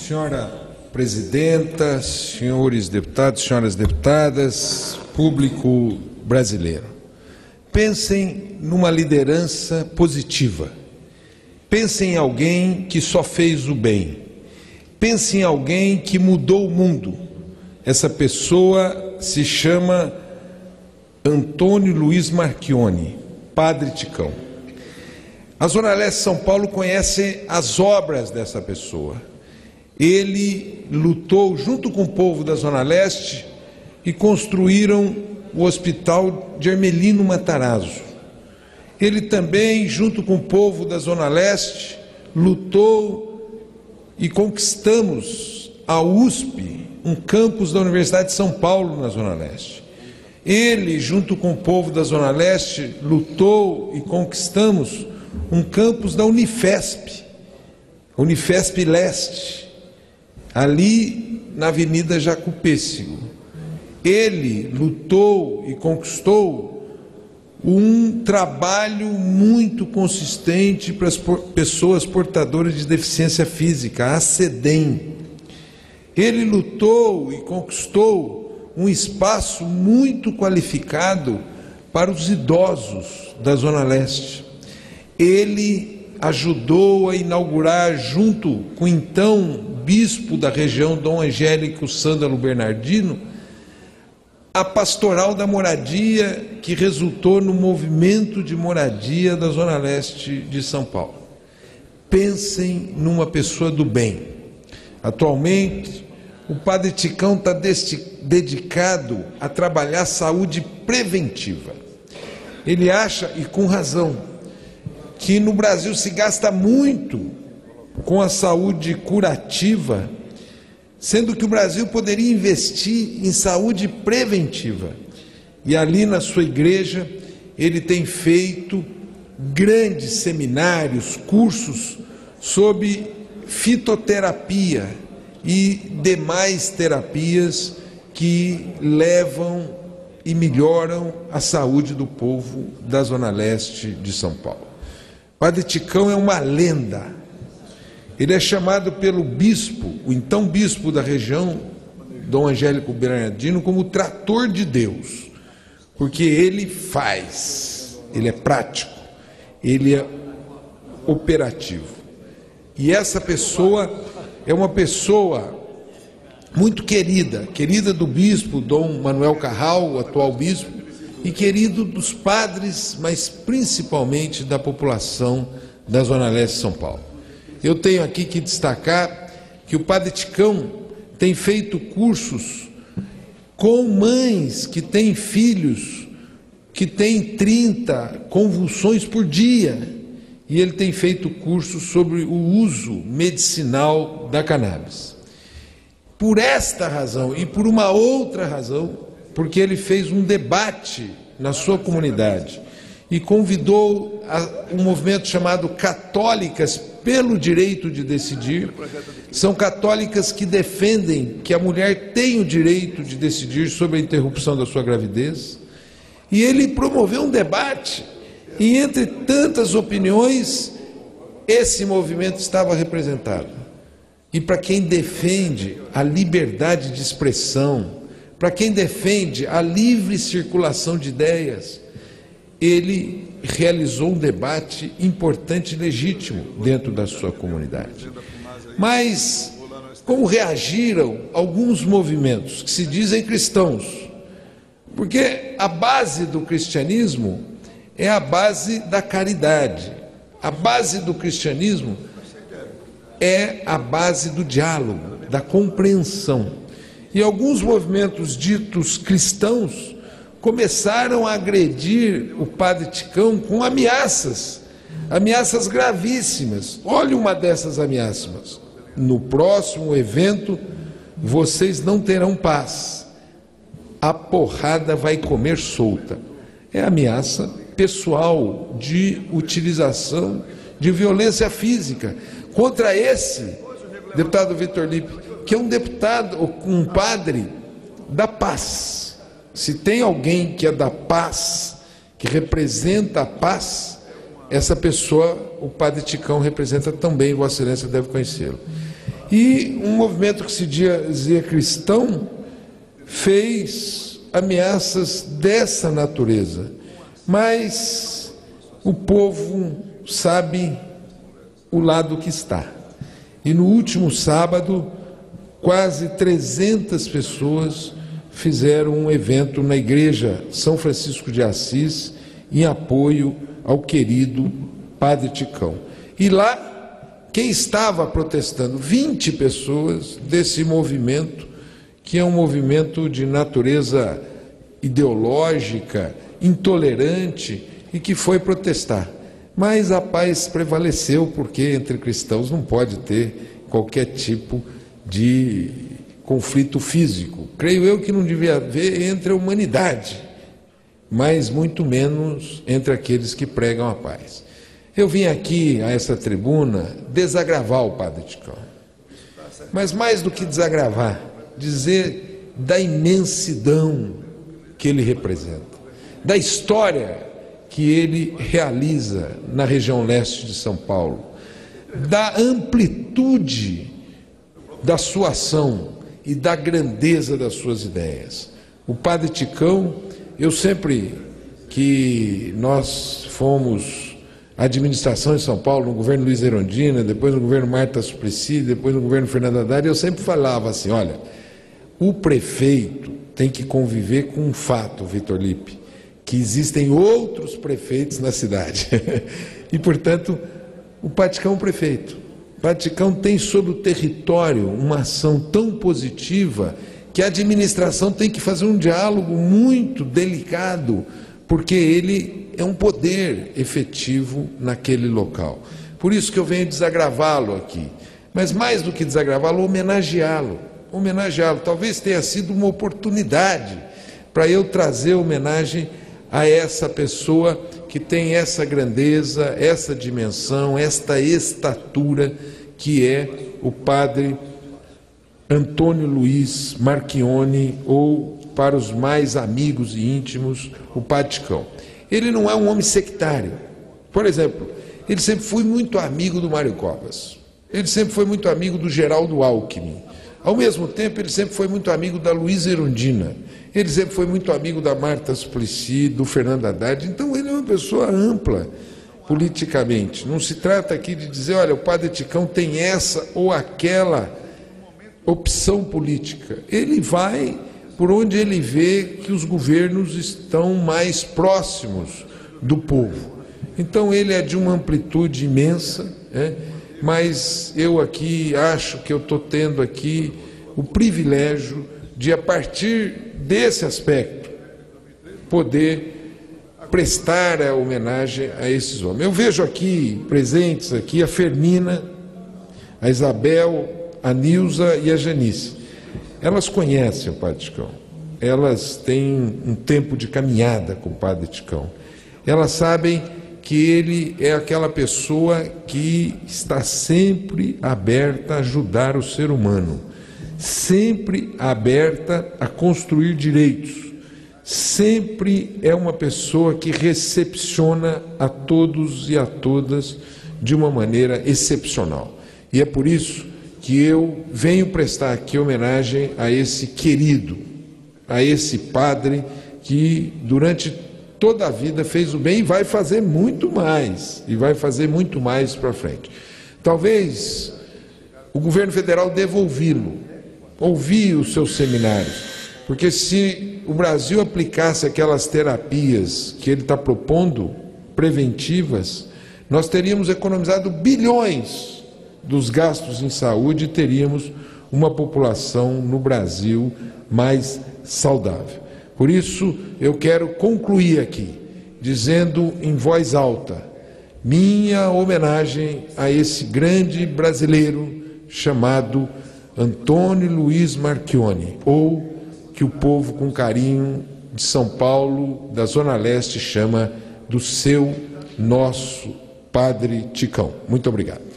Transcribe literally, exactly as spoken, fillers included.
Senhora presidenta, senhores deputados, senhoras deputadas, público brasileiro, pensem numa liderança positiva. Pensem em alguém que só fez o bem. Pensem em alguém que mudou o mundo. Essa pessoa se chama Antônio Luiz Marchionni, Padre Ticão. A Zona Leste de São Paulo conhece as obras dessa pessoa. Ele lutou junto com o povo da Zona Leste e construíram o Hospital de Hermelino Matarazzo. Ele também, junto com o povo da Zona Leste, lutou e conquistamos a U S P, um campus da Universidade de São Paulo na Zona Leste. Ele, junto com o povo da Zona Leste, lutou e conquistamos um campus da Unifesp, Unifesp Leste, ali na Avenida Jacupêssego. Ele lutou e conquistou um trabalho muito consistente para as pessoas portadoras de deficiência física, a SEDEM. Ele lutou e conquistou um espaço muito qualificado para os idosos da Zona Leste. Ele ajudou a inaugurar, junto com o então bispo da região, Dom Angélico Sândalo Bernardino, a pastoral da moradia, que resultou no movimento de moradia da Zona Leste de São Paulo. Pensem numa pessoa do bem. Atualmente, o Padre Ticão está dedicado a trabalhar saúde preventiva. Ele acha, e com razão, que no Brasil se gasta muito com a saúde curativa, sendo que o Brasil poderia investir em saúde preventiva. E ali na sua igreja, ele tem feito grandes seminários, cursos sobre fitoterapia e demais terapias que levam e melhoram a saúde do povo da Zona Leste de São Paulo. Padre Ticão é uma lenda. Ele é chamado pelo bispo, o então bispo da região, Dom Angélico Bernardino, como o trator de Deus, porque ele faz, ele é prático, ele é operativo. E essa pessoa é uma pessoa muito querida, querida do bispo Dom Manuel Carral, o atual bispo, e querido dos padres, mas principalmente da população da Zona Leste de São Paulo. Eu tenho aqui que destacar que o Padre Ticão tem feito cursos com mães que têm filhos que têm trinta convulsões por dia, e ele tem feito cursos sobre o uso medicinal da cannabis. Por esta razão e por uma outra razão, porque ele fez um debate na sua comunidade e convidou a um movimento chamado Católicas pelo Direito de Decidir. São católicas que defendem que a mulher tem o direito de decidir sobre a interrupção da sua gravidez. E ele promoveu um debate, e entre tantas opiniões, esse movimento estava representado. E para quem defende a liberdade de expressão, para quem defende a livre circulação de ideias, ele realizou um debate importante e legítimo dentro da sua comunidade. Mas como reagiram alguns movimentos que se dizem cristãos? Porque a base do cristianismo é a base da caridade. A base do cristianismo é a base do diálogo, da compreensão. E alguns movimentos ditos cristãos começaram a agredir o Padre Ticão com ameaças, ameaças gravíssimas. Olha uma dessas ameaças: no próximo evento vocês não terão paz, a porrada vai comer solta. É ameaça pessoal de utilização de violência física contra esse deputado Vitor Lippe, que é um deputado, um padre da paz. Se tem alguém que é da paz, que representa a paz, essa pessoa, o Padre Ticão, representa também, Vossa Excelência deve conhecê-lo. E um movimento que se dizia cristão fez ameaças dessa natureza, mas o povo sabe o lado que está. E no último sábado, quase trezentas pessoas fizeram um evento na igreja São Francisco de Assis em apoio ao querido Padre Ticão. E lá, quem estava protestando? vinte pessoas desse movimento, que é um movimento de natureza ideológica, intolerante, e que foi protestar. Mas a paz prevaleceu, porque entre cristãos não pode ter qualquer tipo de conflito físico. Creio eu que não devia haver entre a humanidade, mas muito menos entre aqueles que pregam a paz. Eu vim aqui a essa tribuna desagravar o Padre Ticão, mas mais do que desagravar, dizer da imensidão que ele representa, da história que ele realiza na região leste de São Paulo, da amplitude da sua ação e da grandeza das suas ideias. O Padre Ticão, eu sempre que nós fomos a administração em São Paulo, no governo Luiz Erundina, depois no governo Marta Suplicy, depois no governo Fernando Haddad, eu sempre falava assim, olha, o prefeito tem que conviver com um fato, Vitor Lippe, que existem outros prefeitos na cidade. E, portanto, o Padre Ticão é um prefeito. O Padre Ticão tem sobre o território uma ação tão positiva que a administração tem que fazer um diálogo muito delicado, porque ele é um poder efetivo naquele local. Por isso que eu venho desagravá-lo aqui. Mas mais do que desagravá-lo, homenageá-lo. Homenageá-lo. Talvez tenha sido uma oportunidade para eu trazer homenagem a essa pessoa que tem essa grandeza, essa dimensão, esta estatura, que é o Padre Antônio Luiz Marchionni, ou, para os mais amigos e íntimos, o Padre Ticão. Ele não é um homem sectário. Por exemplo, ele sempre foi muito amigo do Mário Covas. Ele sempre foi muito amigo do Geraldo Alckmin. Ao mesmo tempo, ele sempre foi muito amigo da Luiza Erundina. Ele sempre foi muito amigo da Marta Suplicy, do Fernando Haddad. Então, ele é uma pessoa ampla politicamente. Não se trata aqui de dizer, olha, o Padre Ticão tem essa ou aquela opção política. Ele vai por onde ele vê que os governos estão mais próximos do povo. Então, ele é de uma amplitude imensa, né? Mas eu aqui acho que eu estou tendo aqui o privilégio de, a partir desse aspecto, poder prestar a homenagem a esses homens. Eu vejo aqui, presentes aqui, a Fermina, a Isabel, a Nilza e a Janice. Elas conhecem o Padre Ticão, elas têm um tempo de caminhada com o Padre Ticão. Elas sabem que ele é aquela pessoa que está sempre aberta a ajudar o ser humano, sempre aberta a construir direitos, sempre é uma pessoa que recepciona a todos e a todas de uma maneira excepcional. E é por isso que eu venho prestar aqui homenagem a esse querido, a esse padre que durante toda a vida fez o bem e vai fazer muito mais, e vai fazer muito mais para frente. Talvez o governo federal deva ouvi-lo, ouvir os seus seminários, porque se o Brasil aplicasse aquelas terapias que ele está propondo, preventivas, nós teríamos economizado bilhões dos gastos em saúde e teríamos uma população no Brasil mais saudável. Por isso, eu quero concluir aqui, dizendo em voz alta, minha homenagem a esse grande brasileiro chamado Antônio Luiz Marchionni, ou que o povo com carinho de São Paulo, da Zona Leste, chama do seu, nosso Padre Ticão. Muito obrigado.